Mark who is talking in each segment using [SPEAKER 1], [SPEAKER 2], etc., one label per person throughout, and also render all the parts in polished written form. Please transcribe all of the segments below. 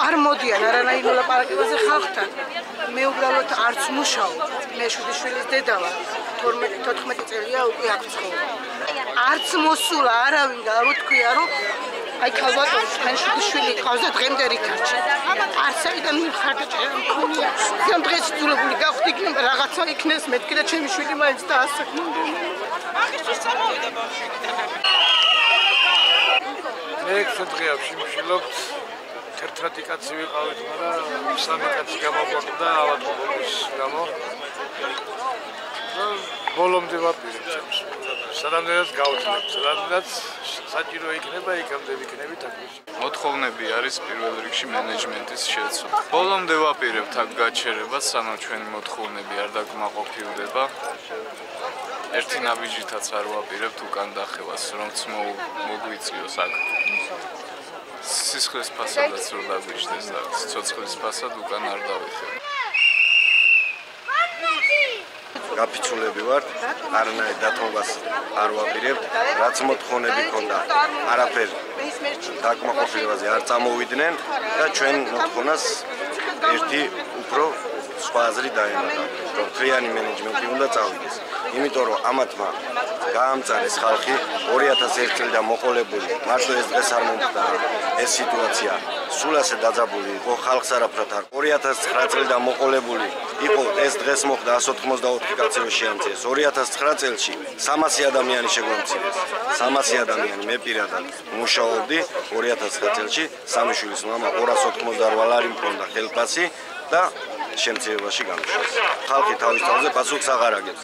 [SPEAKER 1] არ მოდიან არანაირ ლაპარაკებაზე ხალხთან. მე უბრალოდ არც მუშაობ. მე შვილის დედა ვარ. 12-14 წელია უკვე აქ ცხოვრობ. არც მოსულა არავინ და რო თქვია რომ აი ქალბატონს მან შვილი ყავს და დღემდე რითარჩა. არც საიდან მიხარდა მქონია. ზემ დღეს ძულებული გავხდი იქნება რაღაცა იქნეს მეთქი და ჩემი შვილი მაინც დაასახნა. მაგისთვის წამოვიდა ბავშვი.
[SPEAKER 2] მე ხდღიავში მშილობთ 11 კაცი ვიყავით, მაგრამ 3 კაცი გამოგვაყდა ავადმყოფობის გამო. ბოლომდე ვაპირებთ. სადამდეაც გავუძლებ, სადამდეაც საჭირო იქნება, იქამდე ვიქნებით აქ.
[SPEAKER 3] მოთხოვნები არის პირველ რიგში მენეჯმენტის შეცვლა. ბოლომდე ვაპირებთ აქ გაჩერებას, სანამ ჩვენი მოთხოვნები არ დაკმაყოფილდება. ერთი ნაბიჯითაც არ ვაპირებთ უკან დახევას, რომც მოგვიწიოს აქ. სისხლის ფასადაც რო დაგვიჩნდეს და ცოცხლის ფასად უკან არ დავიხევ.
[SPEAKER 4] გაფიცულები ვართ, არანაირ დათმობას არ ვაპირებთ, რაც მოთხოვნები ქონდა, არაფერი დაკმაყოფილებაზე არ წამოვიდნენ და ჩვენ მოთხოვნას ერთი უფრო სხვა აზრი დაემატა, რომ თლიანი მენეჯმენტი უნდა წავიდეს. იმიტომ რომ ამათმა გაამწარეს ხალხი 2001 წლიდან მოყოლებული, მარტო ეს დღეს არ მომხდარა ეს სიტუაცია. სულ ასე დაძაბული იყო ხალხს არაფრად არ. 2009 წლიდან მოყოლებული იყო ეს დღეს მოხდა 184 კაცი შეამწიეს. 2009 წელში 300 ადამიანი შეგვამცირეს. 300 ადამიანი მე პირადად მუშაობდი 2009 წელში სამი შვილის მამა 288 ლარი მქონდა ხელფასი და შემცირებაში გამოშვეს. ხალხი თავის თავზე პასუხს აღარ აგებს.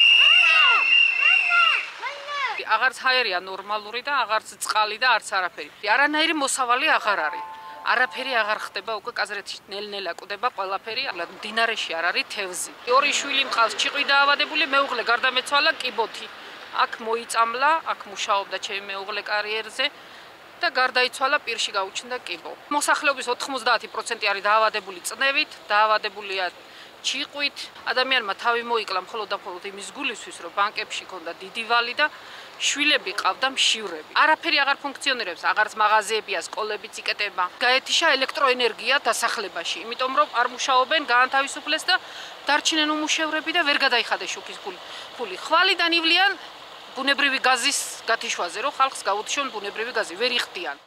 [SPEAKER 5] აღარც ჰაერია ნორმალური და აღარც წყალი და არც არაფერი. არანაირი მოსავალი აღარ არის. არაფერი აღარ ხდება, უკვე კაზრეთში ნელ-ნელა კვდება ყველაფერი, მდინარეში არ არის თევზი. ორი შვილი მყავს, ჭიყვი დაავადებული, მეუღლე გარდამეცვალა კიბოთი. აქ მოიწამლა, აქ მუშაობდა ჩემი მეუღლე კარიერზე და გარდაიცვალა პირში გაუჩნდა კიბო. მოსახლეობის 90% არის დაავადებული წნევით, დაავადებულია ჭიყვით. ადამიანმა თავი მოიკლა მხოლოდ და მხოლოდ იმის გულისთვის, რომ ბანკებში ქონდა დიდი ვალი და შვილები ყავდა მშივრები. არაფერი აღარ ფუნქციონირებს, აღარც მაღაზიებია, სკოლებიც იკეტება. გაეთიშა ელექტროენერგია დასახლებაში, იმიტომ რომ არ მუშაობენ, გაანთავისუფლეს და დარჩნენ უმუშევრები და ვერ გადაიხადეს შუქის ფული. ხვალიდან ივლიან ბუნებრივი გაზის გათიშვაზე, რომ ხალხს გაუთიშონ ბუნებრივი გაზი, ვერ იხდიან.